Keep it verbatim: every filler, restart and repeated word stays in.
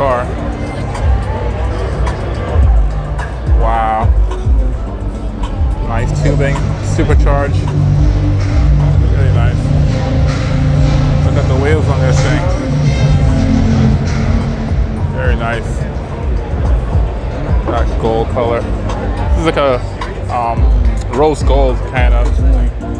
car. Wow. Nice tubing, supercharged. Really nice. Look at the wheels on this thing. Very nice. That gold color. This is like a um, rose gold kind of thing.